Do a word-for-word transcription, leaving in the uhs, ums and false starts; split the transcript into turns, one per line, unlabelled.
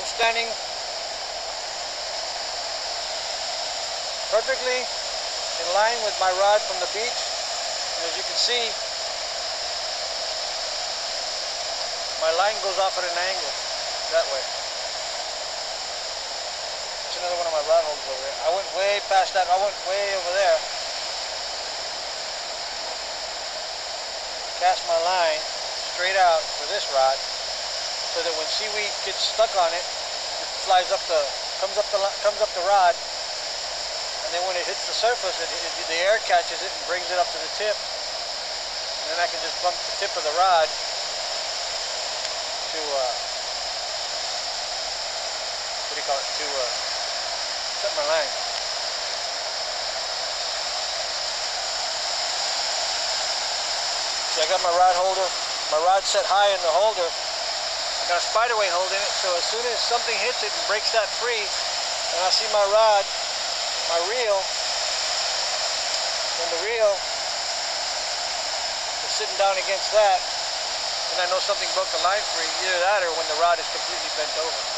I'm standing perfectly in line with my rod from the beach, and as you can see, my line goes off at an angle that way. That's another one of my rod holders over there. I went way past that. I went way over there. Cast my line straight out for this rod, so that when seaweed gets stuck on it, it flies up the, comes up the, comes up the rod, and then when it hits the surface, it, it, the air catches it and brings it up to the tip, and then I can just bump the tip of the rod to, uh, what do you call it, to uh, set my line. See, I got my rod holder, my rod set high in the holder. I got a spider weight holding it, so as soon as something hits it and breaks that free, and I see my rod, my reel, when the reel is sitting down against that, and I know something broke the line free, either that or when the rod is completely bent over.